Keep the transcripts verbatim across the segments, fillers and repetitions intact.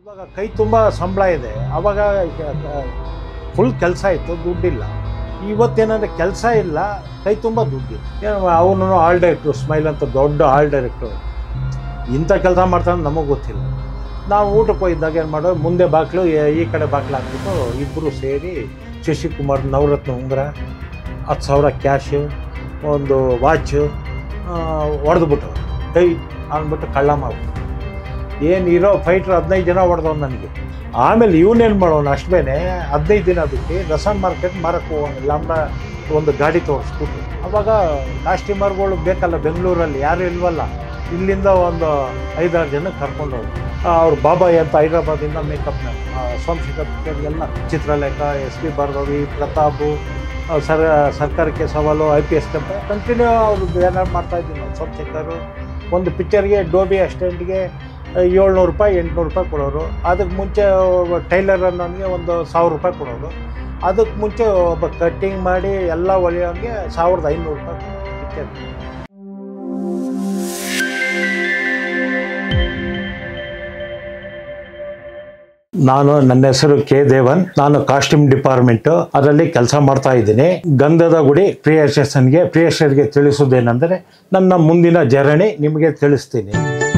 ಇವಾಗ ಕೈ ತುಂಬ ಸಂಬಳ ಇದೆ. ಆವಾಗ ಫುಲ್ ಕೆಲಸ ಇತ್ತು, ದುಡ್ಡಿಲ್ಲ. ಇವತ್ತೇನಂದರೆ ಕೆಲಸ ಇಲ್ಲ, ಕೈ ತುಂಬ ದುಡ್ಡಿತ್ತು. ಅವನು ಆಲ್ ಡೈರೆಕ್ಟ್ರು, ಸ್ಮೈಲ್ ಅಂತ ದೊಡ್ಡ ಆಲ್ ಡೈರೆಕ್ಟ್ರು. ಇಂಥ ಕೆಲಸ ಮಾಡ್ತಾನೆ ನಮಗೆ ಗೊತ್ತಿಲ್ಲ. ನಾವು ಊಟಕ್ಕೆ ಹೋಗಿದ್ದಾಗ ಏನು ಮಾಡೋದು, ಮುಂದೆ ಬಾಗಿಲು ಈ ಕಡೆ ಬಾಗಿಲು ಹಾಕ್ಬಿಟ್ಟು ಇಬ್ಬರು ಸೇರಿ ಶಶಿಕುಮಾರ್ ನವರತ್ನ ಉಂಗುರ, ಹತ್ತು ಸಾವಿರ ಕ್ಯಾಶು, ಒಂದು ವಾಚು ಹೊಡೆದ್ಬಿಟ್ಟು ಕೈ ಅಂದ್ಬಿಟ್ಟು ಕಳ್ಳ ಮಾಡ್ಬಿಟ್ಟು. ಏನು ಇರೋ ಫೈಟ್ರ್ ಹದಿನೈದು ಜನ ಹೊಡೆದವ್ ನನಗೆ. ಆಮೇಲೆ ಇವನೇನು ಮಾಡೋನು ಅಷ್ಟು ಬೇನೆ ಹದಿನೈದು ದಿನ ಬಿಟ್ಟು ರಸನ್ ಮಾರ್ಕೆಟ್ ಮಾರಕ್ಕೆ ಹೋಗೋನಿಲ್ಲ. ನಮ್ಮ ಒಂದು ಗಾಡಿ ತೋರಿಸ್ಬಿಟ್ಟು ಅವಾಗ ಕಾಸ್ಟ್ಯೂಮರ್ಗಳು ಬೇಕಲ್ಲ ಬೆಂಗಳೂರಲ್ಲಿ, ಯಾರು ಇಲ್ವಲ್ಲ. ಇಲ್ಲಿಂದ ಒಂದು ಐದಾರು ಜನ ಕರ್ಕೊಂಡು ಹೋಗಿ ಅವ್ರು ಬಾಬಾಯ್ ಅಂತ ಹೈದ್ರಾಬಾದಿಂದ ಮೇಕಪ್ನ ಸೋಮಶೇಖರ್ ಎಲ್ಲ, Chitralekha, S P Bhargavi, Pratap, sir ಸರ್ಕಾರಕ್ಕೆ ಸವಾಲು, ಐ ಪಿ ಎಸ್ ಅಂತ ಕಂಟಿನ್ಯೂ ಅವರು ಏನಾರು ಮಾಡ್ತಾಯಿದ್ದೀವಿ ನಾವು. ಸೋಮಶೇಖರು ಒಂದು ಪಿಕ್ಚರ್ಗೆ ಡೋಬಿ ಅಸ್ಟೆಂಟ್ಗೆ ಏಳ್ನೂರು ರೂಪಾಯಿ ಎಂಟುನೂರು ರೂಪಾಯಿ ಕೊಡೋರು. ಅದಕ್ಕೆ ಮುಂಚೆ ಟೈಲರ್ ಅನ್ನೋನಿಗೆ ಒಂದು ಸಾವಿರ ರೂಪಾಯಿ ಕೊಡೋರು. ಅದಕ್ಕೆ ಮುಂಚೆ ಒಬ್ಬ ಕಟ್ಟಿಂಗ್ ಮಾಡಿ ಎಲ್ಲ ಹೊಲಿಯೋನಿಗೆ ಸಾವಿರದ ಐನೂರು ರೂಪಾಯಿ ಪಿಕ್ಚರ್. ನಾನು ನನ್ನ ಹೆಸರು ಕೆ ದೇವನ್. ನಾನು ಕಾಸ್ಟ್ಯೂಮ್ ಡಿಪಾರ್ಟ್ಮೆಂಟು ಅದರಲ್ಲಿ ಕೆಲಸ ಮಾಡ್ತಾ ಇದ್ದೀನಿ. ಗಂಧದ ಗುಡಿ ಕ್ರಿಯೇಷನ್ಸ್ಗೆ ಕ್ರಿಯೇಷನ್ಗೆ ತಿಳಿಸೋದೇನೆಂದರೆ ನನ್ನ ಮುಂದಿನ ಜರ್ನಿ ನಿಮಗೆ ತಿಳಿಸ್ತೀನಿ.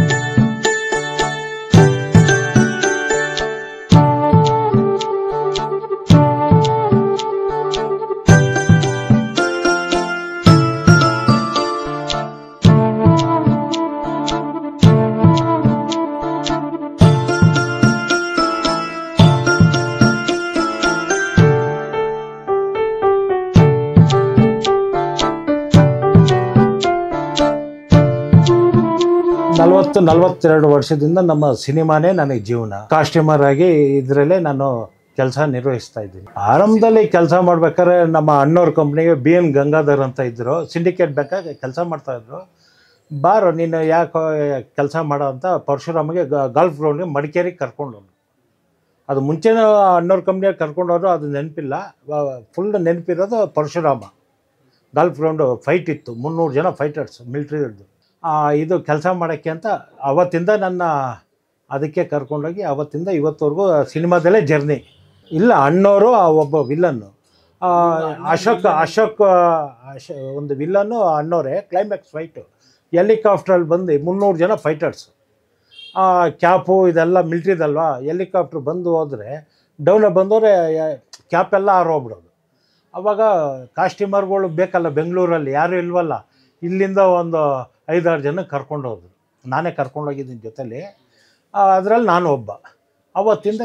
ನಲವತ್ತು ನಲವತ್ತೆರಡು ವರ್ಷದಿಂದ ನಮ್ಮ ಸಿನಿಮಾನೇ ನನಗೆ ಜೀವನ. ಕಾಸ್ಟ್ಯೂಮರ್ ಆಗಿ ಇದರಲ್ಲೇ ನಾನು ಕೆಲಸ ನಿರ್ವಹಿಸ್ತಾ ಇದ್ದೀನಿ. ಆರಂಭದಲ್ಲಿ ಕೆಲಸ ಮಾಡ್ಬೇಕಾದ್ರೆ ನಮ್ಮ ಅಣ್ಣವ್ರ ಕಂಪ್ನಿಗೆ ಬಿ ಎನ್ ಗಂಗಾಧರ್ ಅಂತ ಇದ್ದರು, ಸಿಂಡಿಕೇಟ್ ಬ್ಯಾಂಕಾಗಿ ಕೆಲಸ ಮಾಡ್ತಾಯಿದ್ರು. ಬಾರೋ ನೀನು ಯಾಕೆ ಕೆಲಸ ಮಾಡೋ ಅಂತ ಪರಶುರಾಮಗೆ ಗಾಲ್ಫ್ ಗ್ರೌಂಡ್ಗೆ ಮಡಿಕೇರಿಗೆ ಕರ್ಕೊಂಡೋನು. ಅದು ಮುಂಚೆನೇ ಅಣ್ಣವ್ರ ಕಂಪ್ನಿಯಾಗಿ ಕರ್ಕೊಂಡವರು, ಅದು ನೆನಪಿಲ್ಲ. ಫುಲ್ ನೆನಪಿರೋದು ಪರಶುರಾಮ. ಗಾಲ್ಫ್ ಗ್ರೌಂಡು ಫೈಟ್ ಇತ್ತು, ಮುನ್ನೂರು ಜನ ಫೈಟರ್ಸ್ ಮಿಲ್ಟ್ರಿದು. ಇದು ಕೆಲಸ ಮಾಡೋಕ್ಕೆ ಅಂತ ಅವತ್ತಿಂದ ನನ್ನ ಅದಕ್ಕೆ ಕರ್ಕೊಂಡೋಗಿ ಅವತ್ತಿಂದ ಇವತ್ತವರೆಗೂ ಸಿನಿಮಾದಲ್ಲೇ ಜರ್ನಿ. ಇಲ್ಲ ಅಣ್ಣವರು ಒಬ್ಬ ವಿಲ್ಲನ್ನು, ಅಶೋಕ್ ಅಶೋಕ್ ಅಶ ಒಂದು ವಿಲ್ಲನ್ನು ಅಣ್ಣವರೇ. ಕ್ಲೈಮ್ಯಾಕ್ಸ್ ಫೈಟು ಹೆಲಿಕಾಪ್ಟ್ರಲ್ಲಿ ಬಂದು ಮುನ್ನೂರು ಜನ ಫೈಟರ್ಸು, ಕ್ಯಾಪು ಇದೆಲ್ಲ ಮಿಲ್ಟ್ರಿದಲ್ವಾ. ಹೆಲಿಕಾಪ್ಟ್ರ್ ಬಂದು ಹೋದರೆ ಡೌನ ಬಂದವರೆ ಕ್ಯಾಪೆಲ್ಲ ಆರೋಗ್ಬಿಡೋದು. ಆವಾಗ ಕಾಸ್ಟ್ಯೂಮರ್ಗಳು ಬೇಕಲ್ಲ ಬೆಂಗಳೂರಲ್ಲಿ, ಯಾರು ಇಲ್ವಲ್ಲ. ಇಲ್ಲಿಂದ ಒಂದು ಐದಾರು ಜನ ಕರ್ಕೊಂಡು ಹೋದ್ರು. ನಾನೇ ಕರ್ಕೊಂಡೋಗಿದ್ದೀನಿ ಜೊತೆಲಿ. ಅದರಲ್ಲಿ ನಾನು ಒಬ್ಬ. ಅವತ್ತಿಂದ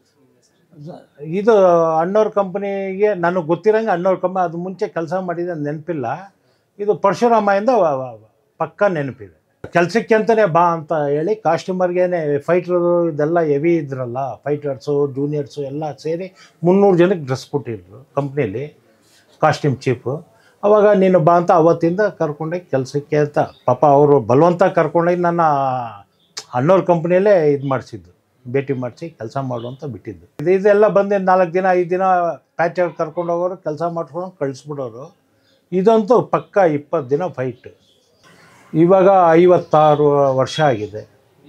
ಇದು ಅಣ್ಣವ್ರ ಕಂಪ್ನಿಗೆ ನನಗೆ ಗೊತ್ತಿರೋಂಗೆ ಅಣ್ಣವ್ರ ಕಂಪ್ನಿ, ಅದು ಮುಂಚೆ ಕೆಲಸ ಮಾಡಿದೆ ನೆನಪಿಲ್ಲ. ಇದು ಪರಶುರಾಮದಿಂದ ಪಕ್ಕ ನೆನಪಿದೆ. ಕೆಲಸಕ್ಕೆ ಅಂತಲೇ ಬಾ ಅಂತ ಹೇಳಿ ಕಾಸ್ಟ್ಯೂಮರ್ಗೇನೆ ಫೈಟ್ರು ಇದೆಲ್ಲ ಹೆವಿ ಇದ್ರಲ್ಲ, ಫೈಟರ್ಸು ಜೂನಿಯರ್ಸು ಎಲ್ಲ ಸೇರಿ ಮುನ್ನೂರು ಜನಕ್ಕೆ ಡ್ರೆಸ್ ಕೊಟ್ಟಿದ್ರು ಕಂಪ್ನೀಲಿ, ಕಾಸ್ಟ್ಯೂಮ್ ಚೀಫು. ಅವಾಗ ನೀನು ಬಾ ಅಂತ ಅವತ್ತಿಂದ ಕರ್ಕೊಂಡೋಗಿ ಕೆಲಸಕ್ಕೆ ಅಂತ ಪಾಪ ಅವರು ಬಲವಂತ ಕರ್ಕೊಂಡೋಗಿ ನನ್ನ ಅಣ್ಣವ್ರ ಕಂಪ್ನಿಯಲ್ಲೇ ಇದು ಮಾಡಿಸಿದ್ದು, ಭೇಟಿ ಮಾಡಿಸಿ ಕೆಲಸ ಮಾಡುವಂತ ಬಿಟ್ಟಿದ್ದು. ಇದು ಇದೆಲ್ಲ ಬಂದು ನಾಲ್ಕು ದಿನ ಐದು ದಿನ ಪ್ಯಾಚಾಗಿ ಕರ್ಕೊಂಡು ಹೋಗೋರು, ಕೆಲಸ ಮಾಡ್ಕೊಂಡು ಕಳಿಸ್ಬಿಡೋರು. ಇದಂತೂ ಪಕ್ಕ ಇಪ್ಪತ್ತು ದಿನ ಫೈಟ್. ಇವಾಗ ಐವತ್ತಾರು ವರ್ಷ ಆಗಿದೆ.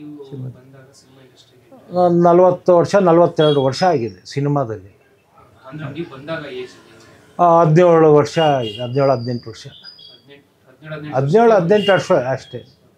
ನಲವತ್ತು ವರ್ಷ ನಲವತ್ತೆರಡು ವರ್ಷ ಆಗಿದೆ ಸಿನಿಮಾದಲ್ಲಿ. ಹದಿನೇಳು ವರ್ಷ ಆಗಿದೆ, ಹದಿನೇಳು ಹದಿನೆಂಟು ವರ್ಷ ಹದಿನೇಳು ಹದಿನೆಂಟು ವರ್ಷ ಅಷ್ಟೇ.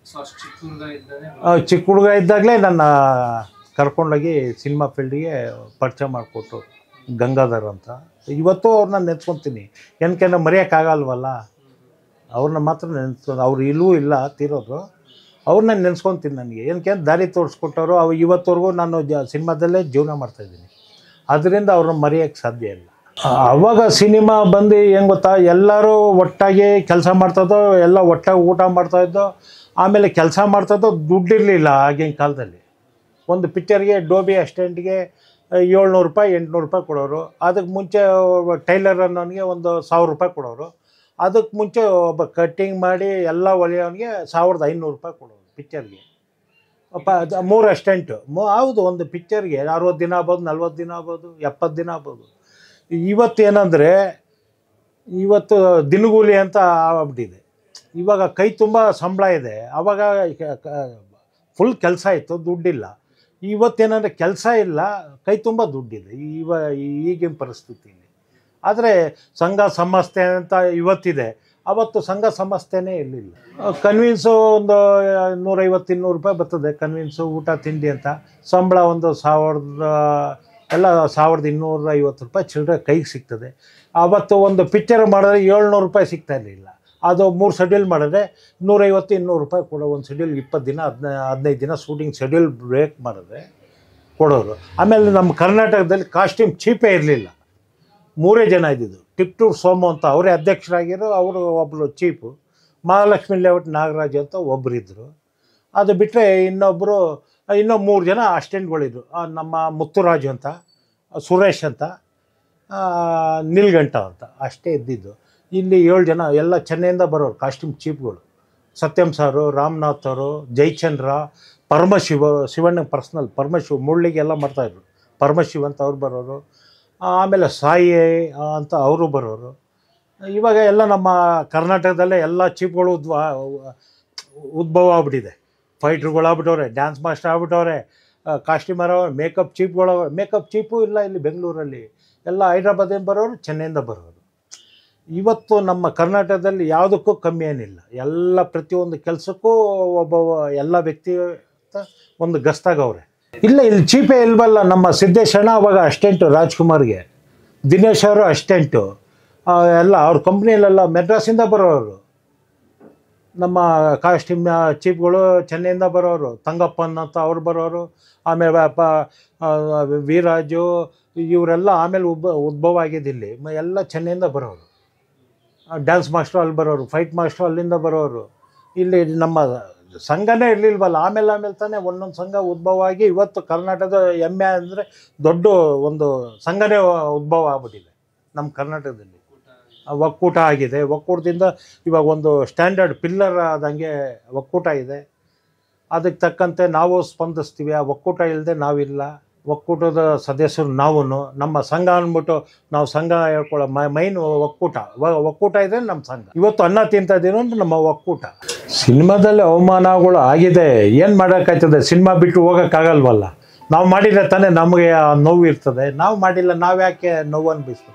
ಚಿಕ್ಕ ಹುಡುಗ ಇದ್ದಾಗಲೇ ನನ್ನ ಕರ್ಕೊಂಡೋಗಿ ಸಿನಿಮಾ ಫೀಲ್ಡಿಗೆ ಪರಿಚಯ ಮಾಡಿಕೊಟ್ಟು ಗಂಗಾಧರ್ ಅಂತ. ಇವತ್ತು ಅವ್ರನ್ನ ನೆನ್ಸ್ಕೊತೀನಿ, ಏನಕ್ಕೆ ಮರೆಯೋಕ್ಕಾಗಲ್ವಲ್ಲ. ಅವ್ರನ್ನ ಮಾತ್ರ ನೆನ್ಸ್ಕೊಂಡು, ಅವ್ರು ಇಲ್ಲೂ ಇಲ್ಲ ತೀರೋದು, ಅವ್ರನ್ನ ನೆನ್ಸ್ಕೊತೀನಿ. ನನಗೆ ಏನಕ್ಕೆ ದಾರಿ ತೋರಿಸ್ಕೊಟ್ಟವರು. ಅವು ಇವತ್ತವರೆಗೂ ನಾನು ಜ ಸಿನಿಮಾದಲ್ಲೇ ಜೀವನ ಮಾಡ್ತಾಯಿದ್ದೀನಿ. ಅದರಿಂದ ಅವ್ರನ್ನ ಮರೆಯೋಕ್ಕೆ ಸಾಧ್ಯ ಇಲ್ಲ. ಅವಾಗ ಸಿನಿಮಾ ಬಂದು ಹೆಂಗೆ ಗೊತ್ತಾ, ಎಲ್ಲರೂ ಒಟ್ಟಾಗಿ ಕೆಲಸ ಮಾಡ್ತಾಯಿದ್ದೋ, ಎಲ್ಲ ಒಟ್ಟಾಗಿ ಊಟ ಮಾಡ್ತಾಯಿದ್ದೋ. ಆಮೇಲೆ ಕೆಲಸ ಮಾಡ್ತಾಯಿದ್ದೋ, ದುಡ್ಡಿರಲಿಲ್ಲ ಆಗಿನ ಕಾಲದಲ್ಲಿ. ಒಂದು ಪಿಕ್ಚರ್ಗೆ ಡೋಬಿ ಅಸ್ಟೆಂಟ್ಗೆ ಏಳ್ನೂರು ರೂಪಾಯಿ ಎಂಟುನೂರು ರೂಪಾಯಿ ಕೊಡೋರು. ಅದಕ್ಕೆ ಮುಂಚೆ ಟೈಲರ್ ಅನ್ನೋನಿಗೆ ಒಂದು ಸಾವಿರ ರೂಪಾಯಿ ಕೊಡೋರು. ಅದಕ್ಕೆ ಮುಂಚೆ ಒಬ್ಬ ಕಟ್ಟಿಂಗ್ ಮಾಡಿ ಎಲ್ಲ ಹೊಲಿಯೋನಿಗೆ ಸಾವಿರದ ಐನೂರು ರೂಪಾಯಿ ಕೊಡೋರು ಪಿಕ್ಚರ್ಗೆ. ಪ ಮೂರು ಅಸ್ಟೆಂಟು ಮೂ ಹೌದು. ಒಂದು ಪಿಕ್ಚರ್ಗೆ ಅರವತ್ತು ದಿನ ಆಗ್ಬೋದು, ನಲ್ವತ್ತು ದಿನ ಆಗ್ಬೋದು, ಎಪ್ಪತ್ತು ದಿನ ಆಗ್ಬೋದು. ಇವತ್ತೇನೆಂದರೆ ಇವತ್ತು ದಿನಗೂಲಿ ಅಂತ ಆಗ್ಬಿಟ್ಟಿದೆ. ಇವಾಗ ಕೈ ತುಂಬ ಸಂಬಳ ಇದೆ. ಆವಾಗ ಫುಲ್ ಕೆಲಸ ಇತ್ತು, ದುಡ್ಡಿಲ್ಲ. ಇವತ್ತೇನಂದರೆ ಕೆಲಸ ಇಲ್ಲ, ಕೈ ತುಂಬ ದುಡ್ಡಿದೆ ಇವ ಈಗಿನ ಪರಿಸ್ಥಿತಿಯಲ್ಲಿ. ಆದರೆ ಸಂಘ ಸಂಸ್ಥೆ ಅಂತ ಇವತ್ತಿದೆ, ಅವತ್ತು ಸಂಘ ಸಂಸ್ಥೆನೇ ಇರಲಿಲ್ಲ. ಕನ್ವಿನ್ಸು ಒಂದು ನೂರೈವತ್ತು ಇನ್ನೂರು ರೂಪಾಯಿ ಬರ್ತದೆ ಕನ್ವಿನ್ಸು, ಊಟ ತಿಂಡಿ ಅಂತ. ಸಂಬಳ ಒಂದು ಸಾವಿರದ ಎಲ್ಲ ಸಾವಿರದ ಇನ್ನೂರ ಐವತ್ತು ರೂಪಾಯಿ ಚಿಲ್ಲರೆ ಕೈಗೆ ಸಿಗ್ತದೆ. ಆವತ್ತು ಒಂದು ಪಿಕ್ಚರ್ ಮಾಡಿದ್ರೆ ಏಳ್ನೂರು ರೂಪಾಯಿ ಸಿಗ್ತಾ ಇರಲಿಲ್ಲ. ಅದು ಮೂರು ಶೆಡ್ಯೂಲ್ ಮಾಡಿದ್ರೆ ನೂರೈವತ್ತು ಇನ್ನೂರು ರೂಪಾಯಿ ಕೊಡೋ. ಒಂದು ಶೆಡ್ಯೂಲ್ ಇಪ್ಪತ್ತು ದಿನ ಹದಿನೈ ಹದಿನೈದು ದಿನ ಶೂಟಿಂಗ್ ಶೆಡ್ಯೂಲ್ ಬ್ರೇಕ್ ಮಾಡಿದ್ರೆ ಕೊಡೋರು. ಆಮೇಲೆ ನಮ್ಮ ಕರ್ನಾಟಕದಲ್ಲಿ ಕಾಸ್ಟ್ಯೂಮ್ ಚೀಪೇ ಇರಲಿಲ್ಲ. ಮೂರೇ ಜನ ಇದ್ದಿದ್ದು. ಟಿಪ್ಟೂರ್ ಸೋಮು ಅಂತ ಅವರೇ ಅಧ್ಯಕ್ಷರಾಗಿರೋ, ಅವರು ಒಬ್ಬರು ಚೀಫು. ಮಹಾಲಕ್ಷ್ಮಿ ಲೇಔಟ್ ನಾಗರಾಜ್ ಅಂತ ಒಬ್ಬರಿದ್ದರು. ಅದು ಬಿಟ್ಟರೆ ಇನ್ನೊಬ್ಬರು ಇನ್ನೂ ಮೂರು ಜನ ಅಸ್ಟೆಂಟ್ಗಳಿದ್ರು. ನಮ್ಮ ಮುತ್ತುರಾಜು ಅಂತ, ಸುರೇಶ್ ಅಂತ, ನೀಲ್ಗಂಟ ಅಂತ ಅಷ್ಟೇ ಇದ್ದಿದ್ದು. ಇಲ್ಲಿ ಏಳು ಜನ ಎಲ್ಲ ಚೆನ್ನೈಯಿಂದ ಬರೋರು ಕಾಸ್ಟ್ಯೂಮ್ ಚೀಫ್ಗಳು. ಸತ್ಯಂ ಸಾರು, ರಾಮನಾಥ್ ಅವರು, ಜಯಚಂದ್ರ, ಪರಮಶಿವ, ಶಿವಣ್ಣ ಪರ್ಸ್ನಲ್ ಪರಮಶಿವ ಮುಳ್ಳಿಗೆಲ್ಲ ಮಾಡ್ತಾಯಿದ್ರು. ಪರಮಶಿವ ಅಂತ ಅವ್ರು ಬರೋರು. ಆಮೇಲೆ ಸಾಯಿ ಅಂತ ಅವರು ಬರೋರು. ಇವಾಗ ಎಲ್ಲ ನಮ್ಮ ಕರ್ನಾಟಕದಲ್ಲೇ ಎಲ್ಲ ಚೀಫ್ಗಳು ಉದ್ವ ಉದ್ಭವ ಆಗ್ಬಿಟ್ಟಿದೆ. ಫೈಟ್ರುಗಳು ಆಗ್ಬಿಟ್ಟವ್ರೆ, ಡ್ಯಾನ್ಸ್ ಮಾಸ್ಟರ್ ಆಗ್ಬಿಟ್ಟವ್ರೆ, ಕಾಸ್ಟ್ಯೂಮರ್, ಮೇಕಪ್ ಚೀಫ್ಗಳು. ಮೇಕಪ್ ಚೀಫು ಇಲ್ಲ ಇಲ್ಲಿ ಬೆಂಗಳೂರಲ್ಲಿ, ಎಲ್ಲ ಹೈದ್ರಾಬಾದಿಂದ ಬರೋರು, ಚೆನ್ನೈಯಿಂದ ಬರೋರು. ಇವತ್ತು ನಮ್ಮ ಕರ್ನಾಟಕದಲ್ಲಿ ಯಾವುದಕ್ಕೂ ಕಮ್ಮಿ ಏನಿಲ್ಲ. ಎಲ್ಲ ಪ್ರತಿಯೊಂದು ಕೆಲಸಕ್ಕೂ ಒಬ್ಬ ಎಲ್ಲ ವ್ಯಕ್ತಿ ಒಂದು ಗಸ್ತಾಗವ್ರೆ. ಇಲ್ಲ ಇಲ್ಲಿ ಚೀಪೇ ಇಲ್ವಲ್ಲ. ನಮ್ಮ ಸಿದ್ದೇಶಣ್ಣ ಅವಾಗ ಅಸ್ಟೆಂಟು ರಾಜ್ಕುಮಾರ್ಗೆ, ದಿನೇಶ್ ಅವರು ಅಸ್ಟೆಂಟು ಎಲ್ಲ ಅವ್ರ ಕಂಪ್ನಿಯಲ್ಲೆಲ್ಲ ಮೆಡ್ರಾಸಿಂದ ಬರೋರು. ನಮ್ಮ ಕಾಸ್ಟ್ಯೂಮ್ ಚೀಫ್ಗಳು ಚೆನ್ನೈಯಿಂದ ಬರೋರು. ತಂಗಪ್ಪನ್ ಅಂತ ಅವ್ರು ಬರೋರು. ಆಮೇಲೆ ಪ ವೀರಾಜು ಇವರೆಲ್ಲ ಆಮೇಲೆ ಉಬ್ಬ ಉದ್ಭವ ಆಗಿದ್ದಿಲ್ಲಿ ಎಲ್ಲ ಚೆನ್ನೈಯಿಂದ ಬರೋರು. ಡ್ಯಾನ್ಸ್ ಮಾಸ್ಟ್ರು ಅಲ್ಲಿ ಬರೋರು, ಫೈಟ್ ಮಾಸ್ಟ್ರು ಅಲ್ಲಿಂದ ಬರೋರು. ಇಲ್ಲಿ ನಮ್ಮ ಸಂಘನೇ ಇರಲಿಲ್ವಲ್ಲ. ಆಮೇಲೆ ಆಮೇಲೆ ತಾನೇ ಒಂದೊಂದು ಸಂಘ ಉದ್ಭವ ಆಗಿ ಇವತ್ತು ಕರ್ನಾಟಕದ ಹೆಮ್ಮೆ ಅಂದರೆ ದೊಡ್ಡ ಒಂದು ಸಂಘನೇ ಉದ್ಭವ ಆಗ್ಬಿಟ್ಟಿದೆ ನಮ್ಮ ಕರ್ನಾಟಕದಲ್ಲಿ. ಒಕ್ಕೂಟ ಆಗಿದೆ. ಒಕ್ಕೂಟದಿಂದ ಇವಾಗ ಒಂದು ಸ್ಟ್ಯಾಂಡರ್ಡ್ ಪಿಲ್ಲರ್ ಆದಂಗೆ ಒಕ್ಕೂಟ ಇದೆ. ಅದಕ್ಕೆ ತಕ್ಕಂತೆ ನಾವು ಸ್ಪಂದಿಸ್ತೀವಿ. ಆ ಒಕ್ಕೂಟ ಇಲ್ಲದೆ ನಾವಿಲ್ಲ. ಒಕ್ಕೂಟದ ಸದಸ್ಯರು ನಾವು. ನಮ್ಮ ಸಂಘ ಅಂದ್ಬಿಟ್ಟು ನಾವು ಸಂಘ ಹೇಳ್ಕೊಳ್ಳೋ ಮೈನ್ ಒಕ್ಕೂಟ. ಒಕ್ಕೂಟ ಇದೆ ನಮ್ಮ ಸಂಘ. ಇವತ್ತು ಅನ್ನ ತಿಂತಿದ್ದೀವಿ ಅಂದ್ರೆ ನಮ್ಮ ಒಕ್ಕೂಟ. ಸಿನಿಮಾದಲ್ಲಿ ಅವಮಾನಗಳು ಆಗಿದೆ, ಏನು ಮಾಡೋಕ್ಕಾಯ್ತದೆ? ಸಿನಿಮಾ ಬಿಟ್ಟು ಹೋಗೋಕ್ಕಾಗಲ್ವಲ್ಲ. ನಾವು ಮಾಡಿದ್ರೆ ತಾನೇ ನಮಗೆ ನೋವು ಇರ್ತದೆ. ನಾವು ಮಾಡಿಲ್ಲ, ನಾವು ಯಾಕೆ ನೋವು ಅನ್ಬಿಸ್ಬೇಕು?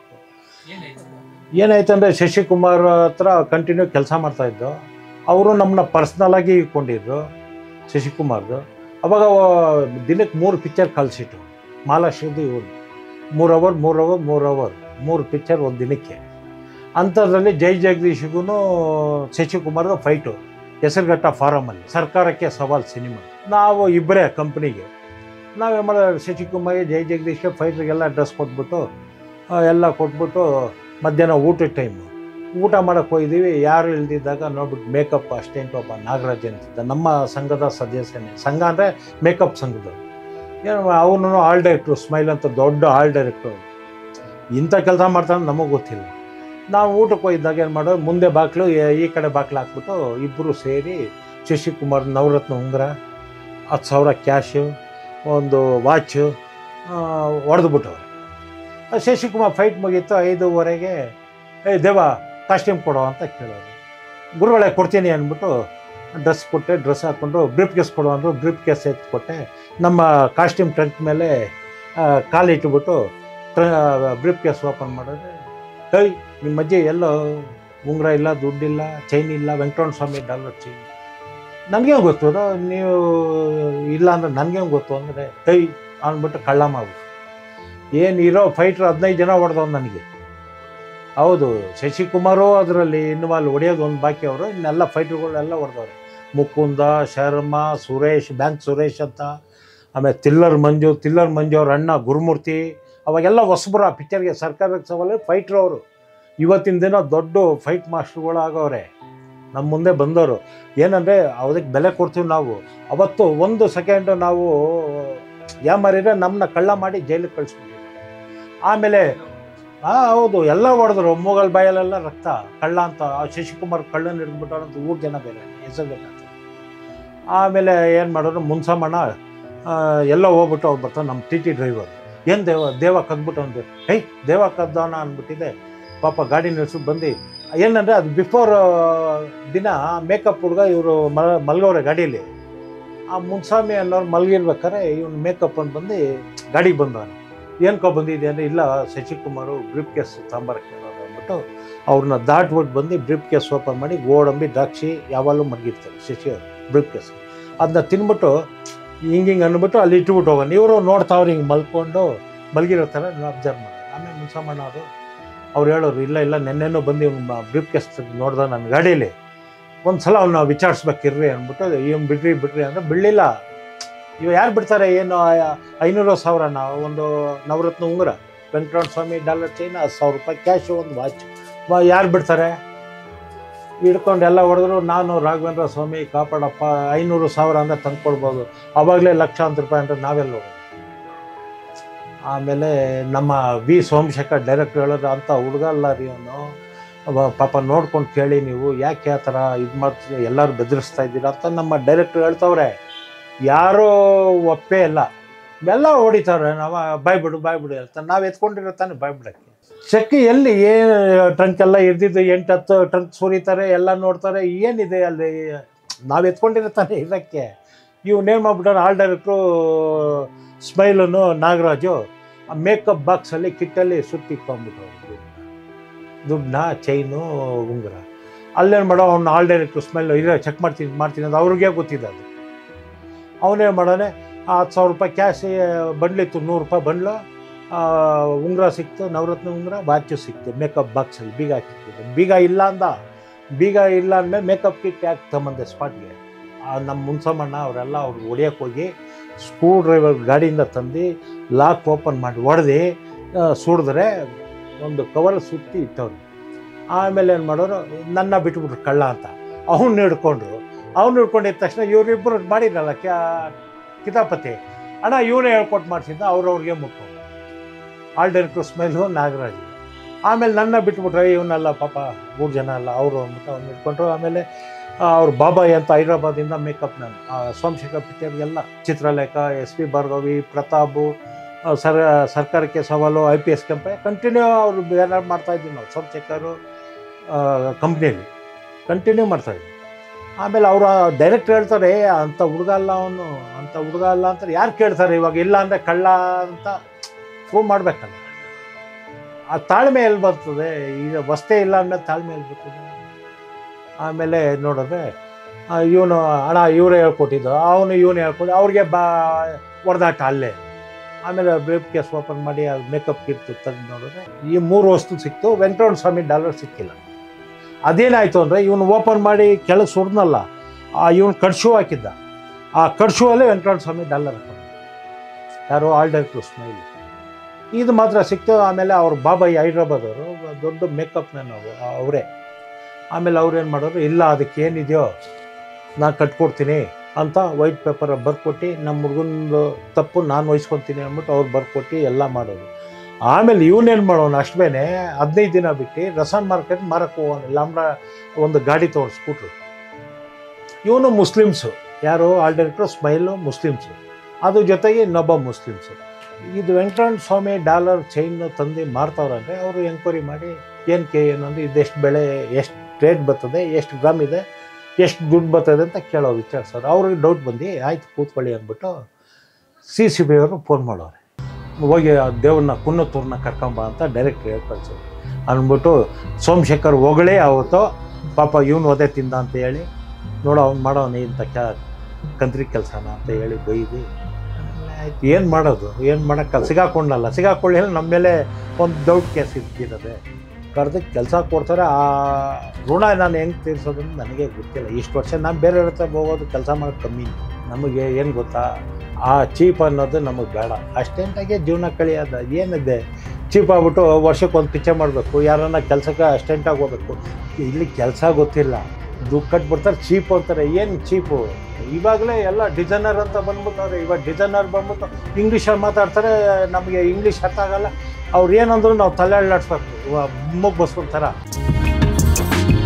ಏನಾಯ್ತು ಅಂದರೆ ಶಶಿಕುಮಾರ್ ಹತ್ರ ಕಂಟಿನ್ಯೂ ಕೆಲಸ ಮಾಡ್ತಾಯಿದ್ದು. ಅವರು ನಮ್ಮನ್ನ ಪರ್ಸ್ನಲಾಗಿ ಇಟ್ಕೊಂಡಿದ್ರು ಶಶಿಕುಮಾರ್ದು. ಅವಾಗ ದಿನಕ್ಕೆ ಮೂರು ಪಿಕ್ಚರ್ ಕಳಿಸಿಟ್ಟು ಮಹಾಲಕ್ಷ್ಮಿದು ಇವರು ಮೂರು ಅವರ್ ಮೂರು ಅವರ್ ಮೂರು ಅವರ್ ಮೂರು ಪಿಕ್ಚರ್ ಒಂದು ದಿನಕ್ಕೆ. ಅಂಥದ್ರಲ್ಲಿ ಜೈ ಜಗದೀಶ್ಗೂ ಶಶಿಕುಮಾರ್ದು ಫೈಟು ಹೆಸರುಘಟ್ಟ ಫಾರಮಲ್ಲಿ, ಸರ್ಕಾರಕ್ಕೆ ಸವಾಲ್ ಸಿನಿಮಾ. ನಾವು ಇಬ್ಬರೇ ಕಂಪ್ನಿಗೆ. ನಾವೇನು ಮಾಡೋದು, ಶಶಿಕುಮಾರ್ಗೆ ಜೈ ಜಗದೀಶ್ಗೆ ಫೈಟ್ರಿಗೆಲ್ಲ ಡ್ರೆಸ್ ಕೊಟ್ಬಿಟ್ಟು ಎಲ್ಲ ಕೊಟ್ಬಿಟ್ಟು ಮಧ್ಯಾಹ್ನ ಊಟದ ಟೈಮು ಊಟ ಮಾಡೋಕ್ಕೆ ಹೋಗಿದ್ದೀವಿ. ಯಾರು ಇಲ್ದಿದ್ದಾಗ ನೋಡ್ಬಿಟ್ಟು ಮೇಕಪ್ ಅಸ್ಟೆಂಟ್ ಒಬ್ಬ ನಾಗರಾಜ್ ಅಂತಿದ್ದ, ನಮ್ಮ ಸಂಘದ ಸದಸ್ಯನೇ. ಸಂಘ ಅಂದರೆ ಮೇಕಪ್ ಸಂಘದ. ಏನು ಅವನು ಆಲ್ ಡೈರೆಕ್ಟ್ರು, ಸ್ಮೈಲ್ ಅಂತ ದೊಡ್ಡ ಆಲ್ ಡೈರೆಕ್ಟ್ರು. ಇಂಥ ಕೆಲಸ ಮಾಡ್ತಾನೆ ನಮಗೆ ಗೊತ್ತಿಲ್ಲ. ನಾವು ಊಟಕ್ಕೆ ಹೋಗಿದ್ದಾಗ ಏನು ಮಾಡೋದು, ಮುಂದೆ ಬಾಗಿಲು ಈ ಕಡೆ ಬಾಗಿಲು ಹಾಕ್ಬಿಟ್ಟು ಇಬ್ಬರು ಸೇರಿ ಶಶಿಕುಮಾರ್ ನವರತ್ನ ಉಂಗುರ, ಹತ್ತು ಸಾವಿರ ಕ್ಯಾಶು, ಒಂದು ವಾಚು ಹೊಡೆದ್ಬಿಟ್ಟವ್ರು. ಶಶಿಕುಮಾರ್ ಫೈಟ್ ಮುಗೀತು. ಐದೂವರೆಗೆ ಏ ದೇವ ಕಾಸ್ಟ್ಯೂಮ್ ಕೊಡೋ ಅಂತ ಕೇಳೋರು. ಗುರುಗಳೇ ಕೊಡ್ತೀನಿ ಅಂದ್ಬಿಟ್ಟು ಡ್ರೆಸ್ ಕೊಟ್ಟೆ. ಡ್ರೆಸ್ ಹಾಕ್ಕೊಂಡು ಬ್ರೀಫ್ ಕೇಸ್ ಕೊಡೋ ಅಂದರು. ಬ್ರೀಫ್ ಕೇಸ್ ಎತ್ತು ಕೊಟ್ಟೆ. ನಮ್ಮ ಕಾಸ್ಟ್ಯೂಮ್ ಟ್ರಂಕ್ ಮೇಲೆ ಕಾಲಿಟ್ಬಿಟ್ಟು ಬ್ರೀಫ್ ಕೇಸ್ ಓಪನ್ ಮಾಡಿದ್ರೆ, ಕೈ ನಿಮ್ಮ ಅಜ್ಜಿ ಎಲ್ಲೋ ಉಂಗುರ ಇಲ್ಲ, ದುಡ್ಡಿಲ್ಲ, ಚೈನ್ ಇಲ್ಲ, ವೆಂಕಟರಮಣ ಸ್ವಾಮಿ ಡಾಲರ್ ಚೈನ್. ನನಗೇನು ಗೊತ್ತು, ನೀವು ಇಲ್ಲ ಅಂದರೆ ನನಗೇನು ಗೊತ್ತು ಅಂದರೆ ಕೈ ಅಂದ್ಬಿಟ್ಟು ಕಳ್ಳ ಮಾಡ್ಬಿಟ್ಟು. ಏನು ಇರೋ ಫೈಟ್ರ್ ಹದಿನೈದು ಜನ ಹೊಡೆದವ್ ನನಗೆ. ಹೌದು, ಶಶಿಕುಮಾರು ಅದರಲ್ಲಿ ಇನ್ವಾಲ್ವ್, ಹೊಡೆಯೋದು ಒಂದು ಬಾಕಿ. ಅವರು ಇನ್ನೆಲ್ಲ ಫೈಟ್ರುಗಳೆಲ್ಲ ಹೊಡೆದವ್ರೆ. ಮುಕುಂದ, ಶರ್ಮಾ, ಸುರೇಶ್, ಬ್ಯಾಂಕ್ ಸುರೇಶ್ ಅಂತ, ಆಮೇಲೆ ತಿಲ್ಲರ್ ಮಂಜು, ತಿಲ್ಲರ್ ಮಂಜು ಅವ್ರ ಅಣ್ಣ ಗುರುಮೂರ್ತಿ. ಅವಾಗೆಲ್ಲ ಹೊಸಬರು ಆ ಪಿಕ್ಚರ್ಗೆ. ಸರ್ಕಾರಕ್ಕೆ ಸವಾಲು ಫೈಟ್ರು ಅವರು. ಇವತ್ತಿನ ದಿನ ದೊಡ್ಡ ಫೈಟ್ ಮಾಸ್ಟ್ರುಗಳು ಆಗವ್ರೆ ನಮ್ಮ ಮುಂದೆ ಬಂದವರು. ಏನಂದರೆ ಅದಕ್ಕೆ ಬೆಲೆ ಕೊಡ್ತೀವಿ ನಾವು. ಅವತ್ತು ಒಂದು ಸೆಕೆಂಡು ನಾವು ಯಾಮಾರಿದ್ರೆ ನಮ್ಮನ್ನ ಕಳ್ಳ ಮಾಡಿ ಜೈಲಿಗೆ ಕಳಿಸ್ಬಿಟ್ಟಿವಿ. ಆಮೇಲೆ ಹಾಂ ಹೌದು, ಎಲ್ಲ ಹೊಡೆದ್ರು. ಮೂಗಲ್ ಬಾಯಲ್ಲೆಲ್ಲ ರಕ್ತ. ಕಳ್ಳ ಅಂತ ಆ ಶಶಿಕುಮಾರ್ ಕಳ್ಳನ ಹಿಡಿದ್ಬಿಟ್ಟವ್ರಂತ ಊರು ಜನ ಬೇರೆ ಹೆಸರುಬೇಕಂತ. ಆಮೇಲೆ ಏನು ಮಾಡೋರು, ಮುನ್ಸಮ್ಮಣ್ಣ ಎಲ್ಲ ಹೋಗ್ಬಿಟ್ಟು ಅವ್ರು ಬರ್ತಾರೆ. ನಮ್ಮ ಟಿ ಟಿ ಡ್ರೈವರ್, ಏನು ದೇವ ದೇವ ಕದ್ಬಿಟ್ಟು ಅಂದೆ. ಹೇ ದೇವ ಕದ್ದವನ ಅಂದ್ಬಿಟ್ಟಿದೆ. ಪಾಪ ಗಾಡಿ ನಿಲ್ಸ್ಬಿಟ್ಟು ಬಂದು ಏನಂದರೆ ಅದು ಬಿಫೋರ್ ದಿನ ಮೇಕಪ್ ಹುಡುಗ ಇವರು ಮಲ್ ಮಲ್ಗವ್ರೆ ಗಾಡೀಲಿ. ಆ ಮುನ್ಸ್ವಾಮಿ ಅನ್ನೋರು ಮಲಗಿರ್ಬೇಕಾರೆ ಇವನು ಮೇಕಪ್ ಅಂತ ಬಂದು ಗಾಡಿಗೆ ಬಂದವನು. ಏನಕ್ಕೋ ಬಂದಿದೆ ಅಂದರೆ, ಇಲ್ಲ ಶಶಿಕುಮಾರು ಬ್ರೀಫ್ ಕೇಸ್ ತಾಂಬರಕ್ಕೆ ಹೇಳೋರು ಅಂದ್ಬಿಟ್ಟು ಅವ್ರನ್ನ ದಾಟ್ಬಿಟ್ಟು ಬಂದು ಬ್ರೀಫ್ ಕೇಸ್ ಓಪನ್ ಮಾಡಿ ಗೋಡಂಬಿ ದ್ರಾಕ್ಷಿ ಯಾವಾಗಲೂ ಮಡಗಿರ್ತಾರೆ ಶಶಿ ಅವರು ಬ್ರೀಫ್ ಕೇಸ್. ಅದನ್ನ ತಿನ್ಬಿಟ್ಟು ಹಿಂಗೆ ಹಿಂಗೆ ಅಂದ್ಬಿಟ್ಟು ಅಲ್ಲಿ ಇಟ್ಬಿಟ್ಟು ಹೋಗೋಣ. ಇವರು ನೋಡ್ತಾವ್ರು ಹಿಂಗೆ ಮಲ್ಕೊಂಡು ಮಲಗಿರೋ ಥರ ಅಬ್ಸರ್ವ್ ಮಾಡಿ. ಆಮೇಲೆ ಮುನ್ಸಮ್ಮಣ್ಣ ಅವರು ಅವ್ರು ಹೇಳೋರು, ಇಲ್ಲ ಇಲ್ಲ ನೆನ್ನೆನೂ ಬಂದು ಇವ್ನು ಬ್ರೀಫ್ ಕೇಸ್ ನೋಡ್ದ ನನ್ನ ಗಾಡೀಲಿ, ಒಂದು ಸಲ ಅವ್ನ ವಿಚಾರಿಸ್ಬೇಕಿರ್ರಿ ಅಂದ್ಬಿಟ್ಟು ಇವ್ನು ಬಿಡ್ರಿ ಬಿಡ್ರಿ ಅಂದರೆ ಬಿಡಲಿಲ್ಲ. ಇವು ಯಾರು ಬಿಡ್ತಾರೆ? ಏನು ಐನೂರು ಸಾವಿರನ ಒಂದು ನವರತ್ನ ಉಂಗುರ, ವೆಂಕಟರಮಣ ಸ್ವಾಮಿ ಡಾಲರ್ ಚೈನ್, ಹತ್ತು ಸಾವಿರ ರೂಪಾಯಿ ಕ್ಯಾಶು, ಒಂದು ವಾಚ್, ಯಾರು ಬಿಡ್ತಾರೆ? ಹಿಡ್ಕೊಂಡು ಎಲ್ಲ ಹೊಡೆದ್ರು. ನಾನು ರಾಘವೇಂದ್ರ ಸ್ವಾಮಿ ಕಾಪಾಡಪ್ಪ, ಐನೂರು ಸಾವಿರ ಅಂದರೆ ತಂದು ಕೊಡ್ಬೋದು, ಆವಾಗಲೇ ಲಕ್ಷಾಂತರ ರೂಪಾಯಿ ಅಂದರೆ ನಾವೆಲ್ಲ ಹೋಗೋದು. ಆಮೇಲೆ ನಮ್ಮ ವಿ ಸೋಮಶೇಖರ್ ಡೈರೆಕ್ಟ್ರ್ ಹೇಳೋದು, ಅಂಥ ಹುಡುಗ ಅಲ್ಲ ರೀ ಅವನು, ಪಾಪ ನೋಡ್ಕೊಂಡು ಕೇಳಿ ನೀವು, ಯಾಕೆ ಆ ಥರ ಇದು ಮಾಡ್ತೀವಿ, ಎಲ್ಲರೂ ಬೆದರಿಸ್ತಾ ಇದ್ದೀರಾ ಅಂತ ನಮ್ಮ ಡೈರೆಕ್ಟ್ರ್ ಹೇಳ್ತವ್ರೆ. ಯಾರೂ ಒಪ್ಪೇ ಇಲ್ಲ, ಎಲ್ಲ ಹೊಡಿತಾವ್ರೆ. ನಾವು ಬಾಯ್ ಬಿಡು ಬಾಯ್ ಬಿಡು ಹೇಳ್ತಾರೆ. ನಾವು ಎತ್ಕೊಂಡಿರೋ ತಾನೆ ಬಾಯ್ ಬಿಡೋಕ್ಕೆ. ಚೆಕ್ ಎಲ್ಲಿ ಏನು ಟ್ರಂಕ್ ಎಲ್ಲ ಇರ್ದಿದ್ದು ಎಂಟು ಹತ್ತು ಟ್ರಂಕ್ ಸುರಿತಾರೆ, ಎಲ್ಲ ನೋಡ್ತಾರೆ, ಏನಿದೆ ಅಲ್ಲಿ? ನಾವು ಎತ್ಕೊಂಡಿರೋ ತಾನೆ ಇರೋಕ್ಕೆ. ಇವನೇನು ಮಾಡ್ಬಿಟ್ಟಾರೆ ಆಲ್ ಡೈರೆಕ್ಟ್ರು ಸ್ಮೈಲನು ನಾಗರಾಜು ಆ ಮೇಕಪ್ ಬಾಕ್ಸಲ್ಲಿ ಕಿಟ್ಟಲ್ಲಿ ಸುತ್ತಿಟ್ಕೊಂಡ್ಬಿಟ್ಟು ದುಡ್ಡನ್ನ ಚೈನು ಉಂಗುರ. ಅಲ್ಲೇನು ಮಾಡೋ ಅವ್ನು ಆಲ್ ಡೈರೆಕ್ಟ್ರು ಸ್ಮೈಲ್ ಇರೋ ಚೆಕ್ ಮಾಡ್ತೀನಿ ಮಾಡ್ತೀನಿ ಅಂತ ಅವ್ರಿಗೆ ಗೊತ್ತಿದೆ. ಅದು ಅವನೇನು ಮಾಡೋನೆ, ಹತ್ತು ಸಾವಿರ ರೂಪಾಯಿ ಕ್ಯಾಶ್ ಬಂಡ್ಲಿತ್ತು, ನೂರು ರೂಪಾಯಿ ಬಂಡ್ಲು, ಉಂಗುರ ಸಿಕ್ತು, ನವರತ್ನ ಉಂಗುರ, ವಾಚು ಸಿಕ್ತು ಮೇಕಪ್ ಬಾಕ್ಸಲ್ಲಿ. ಬೀಗ ಹಾಕಿತ್ತು, ಬೀಗ ಇಲ್ಲ ಅಂದ. ಬೀಗ ಇಲ್ಲ ಅಂದಮೇಲೆ ಮೇಕಪ್ ಕಿಟ್ ಯಾಕೆ ತಗೊಂಬಂದೆ ಸ್ಪಾಟ್ಗೆ. ನಮ್ಮ ಮುನ್ಸಮ್ಮಣ್ಣ ಅವರೆಲ್ಲ ಅವ್ರು ಹೊಡಿಯೋಕ್ಕೆ ಹೋಗಿ ಸ್ಕ್ರೂ ಡ್ರೈವರ್ ಗಾಡಿಯಿಂದ ತಂದು ಲಾಕ್ ಓಪನ್ ಮಾಡಿ ಹೊಡೆದು ಸುಡಿದ್ರೆ ಒಂದು ಕವರ್ ಸುತ್ತಿ ಇಟ್ಟವ್ರು. ಆಮೇಲೆ ಏನು ಮಾಡೋರು, ನನ್ನ ಬಿಟ್ಬಿಟ್ರು ಕಳ್ಳ ಅಂತ. ಅವ್ನು ಹಿಡ್ಕೊಂಡ್ರು. ಅವ್ನು ಹಿಡ್ಕೊಂಡಿದ್ದ ತಕ್ಷಣ ಇವರಿಬ್ಬರು ಮಾಡಿದ್ರಲ್ಲ ಕ್ಯಾ ಕಿತಾಪತಿ, ಅಣ್ಣ ಇವನೇ ಹೇಳ್ಕೊಟ್ಟು ಮಾಡಿಸಿದ್ದ, ಅವ್ರವ್ರಿಗೆ ಮುಟ್ಟು ಆಲ್ ಡೈರೆಕ್ಟ್ರು ಸ್ಮೈಲು ನಾಗರಾಜ್. ಆಮೇಲೆ ನನ್ನ ಬಿಟ್ಬಿಟ್ರೆ, ಇವನ್ನೆಲ್ಲ ಪಾಪ ಮೂರು ಜನ ಅಲ್ಲ ಅವರು ಅಂದ್ಬಿಟ್ಟು ಅವ್ನು ಹಿಡ್ಕೊಂಡ್ರು. ಆಮೇಲೆ ಅವ್ರು ಬಾಬಾಯಿ ಅಂತ ಹೈದ್ರಾಬಾದಿಂದ ಮೇಕಪ್ ನಾನು ಸೋಮಶೇಖರ್ ಪಿಕ್ಚರ್ಗೆಲ್ಲ Chitralekha, S P Bhargavi, Pratap, sir ಸರ್ಕಾರಕ್ಕೆ ಸವಾಲು, ಐ ಪಿ ಎಸ್ ಕೆಂಪೆ ಕಂಟಿನ್ಯೂ ಅವರು ಬೇರೆ ಮಾಡ್ತಾಯಿದ್ವಿ ನಾವು ಸೋಮಶೇಖರು ಕಂಪ್ನಿಯಲ್ಲಿ ಕಂಟಿನ್ಯೂ ಮಾಡ್ತಾಯಿದ್ವಿ. ಆಮೇಲೆ ಅವರು ಡೈರೆಕ್ಟ್ ಹೇಳ್ತಾರೆ, ಅಂಥ ಹುಡುಗ ಅಲ್ಲ ಅವನು, ಅಂಥ ಹುಡುಗ ಅಲ್ಲ ಅಂತಾರೆ. ಯಾರು ಕೇಳ್ತಾರೆ ಇವಾಗ? ಇಲ್ಲ ಅಂದರೆ ಕಳ್ಳ ಅಂತ ಪ್ರೂವ್ ಮಾಡಬೇಕಲ್ಲ. ಆ ತಾಳ್ಮೆ ಎಲ್ಲಿ ಬರ್ತದೆ? ಈಗ ವಸ್ತೆ ಇಲ್ಲ ಅಂದಮೇಲೆ ತಾಳ್ಮೆ ಎಲ್ಲಿ ಬರ್ತದೆ? ಆಮೇಲೆ ನೋಡಿದ್ರೆ ಇವನು ಹಣ ಇವರೇ ಹೇಳ್ಕೊಟ್ಟಿದ್ದು, ಅವನು ಇವನು ಹೇಳ್ಕೊಟ್ಟು ಅವ್ರಿಗೆ ಬಾ ಹೊಡೆದಾಟ ಅಲ್ಲೇ. ಆಮೇಲೆ ಬ್ರೀಫ್ ಕೇಸ್ ಓಪನ್ ಮಾಡಿ ಅದು ಮೇಕಪ್ ಕಿಟ್ ತೆಗೆದು ನೋಡಿದ್ರೆ ಈ ಮೂರು ವಸ್ತು ಸಿಕ್ತು, ವೆಂಕಟರಮಣ ಸ್ವಾಮಿ ಡಾಲರ್ ಸಿಕ್ಕಿಲ್ಲ. ಅದೇನಾಯಿತು ಅಂದರೆ, ಇವನು ಓಪನ್ ಮಾಡಿ ಕೆಳಗೆ ಸುರಿದ್ನಲ್ಲ, ಇವನು ಕಡ್ಶು ಹಾಕಿದ್ದ. ಆ ಕಡ್ಶು ಅಲ್ಲೇ ವೆಂಕಟರಮಣ ಸ್ವಾಮಿ ಡಾಲರ್ ಹಾಕೋದು. ಯಾರು? All director smile. ಇದು ಮಾತ್ರ ಸಿಕ್ತು. ಆಮೇಲೆ ಅವ್ರ ಬಾಬಾಯಿ ಹೈದ್ರಾಬಾದವರು ದೊಡ್ಡ ಮೇಕಪ್ನ ನಾವು ಅವರೇ. ಆಮೇಲೆ ಅವ್ರೇನು ಮಾಡೋರು, ಇಲ್ಲ ಅದಕ್ಕೇನಿದೆಯೋ ನಾನು ಕಟ್ಕೊಡ್ತೀನಿ ಅಂತ ವೈಟ್ ಪೇಪರ್ ಬರ್ಕೊಟ್ಟು, ನಮ್ಮ ಹುಡುಗನ ತಪ್ಪು ನಾನು ವಹಿಸ್ಕೊತೀನಿ ಅಂದ್ಬಿಟ್ಟು ಅವ್ರು ಬರ್ಕೊಟ್ಟು ಎಲ್ಲ ಮಾಡೋದು. ಆಮೇಲೆ ಇವನೇನು ಮಾಡೋನು, ಅಷ್ಟು ಬೇನೆ ಹದಿನೈದು ದಿನ ಬಿಟ್ಟು ರಸಾನ್ ಮಾರ್ಕೆಟ್ ಮಾರಕ್ಕೆ ಹೋಗೋನು. ಲಾಂಬ್ರಾ ಒಂದು ಗಾಡಿ ತೊಗೊಂಡು ಸ್ಕೂಟ್ರು. ಇವನು ಮುಸ್ಲಿಮ್ಸು. ಯಾರು? All director smile Muslims. ಅದ್ರ ಜೊತೆಗೆ ಇನ್ನೊಬ್ಬ ಮುಸ್ಲಿಮ್ಸು. ಇದು ವೆಂಕಟರಮಣ ಸ್ವಾಮಿ ಡಾಲರ್ ಚೈನ್ ತಂದು ಮಾರ್ತಾವ್ರಂದರೆ ಅವರು ಎಂಕ್ವೈರಿ ಮಾಡಿ ಏನಕ್ಕೆ ಏನಂದ್ರೆ ಇದೆಷ್ಟು ಬೆಳೆ, ಎಷ್ಟು ರೇಟ್ ಬರ್ತದೆ, ಎಷ್ಟು ಗ್ರಾಮ್ ಇದೆ, ಎಷ್ಟು ದುಡ್ಡು ಬರ್ತದೆ ಅಂತ ಕೇಳೋ ವಿಚಾರಿಸೋರು. ಅವ್ರಿಗೆ ಡೌಟ್ ಬಂದು ಆಯ್ತು ಕೂತ್ಕೊಳ್ಳಿ ಅಂದ್ಬಿಟ್ಟು ಸಿ ಸಿ ಬಿ ಅವರು ಫೋನ್ ಮಾಡೋರು, ಹೋಗಿ ಆ ದೇವ್ರನ್ನ ಕುನ್ನತ್ತೂರನ್ನ ಕರ್ಕೊಂಬ ಅಂತ ಡೈರೆಕ್ಟ್ ಹೇಳಿ ಕಳ್ಸೋರು. ಅಂದ್ಬಿಟ್ಟು ಸೋಮಶೇಖರ್ ಹೊಗಳೇ ಆವತ್ತು ಪಾಪ ಇವನು ಒದೆ ತಿಂದ ಅಂತ ಹೇಳಿ, ನೋಡೋ ಅವ್ನು ಮಾಡೋನು ಇಂಥ ಕ್ಯಾ ಕಂತ್ರಿ ಕೆಲಸನ ಅಂತ ಹೇಳಿ ಬೈದು ಆಯ್ತು. ಏನು ಮಾಡೋದು? ಏನು ಮಾಡೋಕ್ಕಲ್ಲ, ಸಿಗಾಕೊಂಡಲ್ಲ. ಸಿಗಾಕೊಳ್ಳಿ ನಮ್ಮ ಮೇಲೆ ಒಂದು ಡೌಟ್ ಕೇಸ್ ಇದ್ದಿರೋದೆ. ಕರೆದಕ್ಕೆ ಕೆಲಸ ಕೊಡ್ತಾರೆ. ಆ ಋಣ ನಾನು ಹೆಂಗೆ ತೀರಿಸೋದನ್ನು ನನಗೆ ಗೊತ್ತಿಲ್ಲ. ಇಷ್ಟು ವರ್ಷ ನಾನು ಬೇರೆ ಹತ್ರ ಹೋಗೋದು ಕೆಲಸ ಮಾಡೋದು ಕಮ್ಮಿ. ನಮಗೆ ಏನು ಗೊತ್ತಾ, ಆ ಚೀಪ್ ಅನ್ನೋದು ನಮಗೆ ಬೇಡ. ಅಷ್ಟೆಂಟಾಗೆ ಜೀವನ ಕಳಿಯೋದು ಏನಿದೆ. ಚೀಪ್ ಆಗ್ಬಿಟ್ಟು ವರ್ಷಕ್ಕೊಂದು ಪಿಕ್ಚರ್ ಮಾಡಬೇಕು, ಯಾರನ್ನ ಕೆಲಸಕ್ಕೆ ಅಷ್ಟೆಂಟಾಗಿ ಹೋಗ್ಬೇಕು. ಇಲ್ಲಿ ಕೆಲಸ ಗೊತ್ತಿಲ್ಲ, ದುಡ್ಡು ಕಟ್ಬಿಡ್ತಾರೆ, ಚೀಪು ಅಂತಾರೆ. ಏನು ಚೀಪು? ಇವಾಗಲೇ ಎಲ್ಲ ಡಿಸೈನರ್ ಅಂತ ಬಂದ್ಬಿಟ್ಟವ್ರೆ. ಇವಾಗ ಡಿಸೈನರ್ ಬಂದ್ಬಿಟ್ಟು ಇಂಗ್ಲೀಷಲ್ಲಿ ಮಾತಾಡ್ತಾರೆ, ನಮಗೆ ಇಂಗ್ಲೀಷ್ ಅರ್ಥ ಆಗೋಲ್ಲ. ಅವ್ರು ಏನಂದ್ರು ನಾವು ತಲೆ ಅಳ್ಳಾಡ್ಸ್ಬೇಕು, ಮುಗ್ ಬಸ್ಕೊಂತಾರ.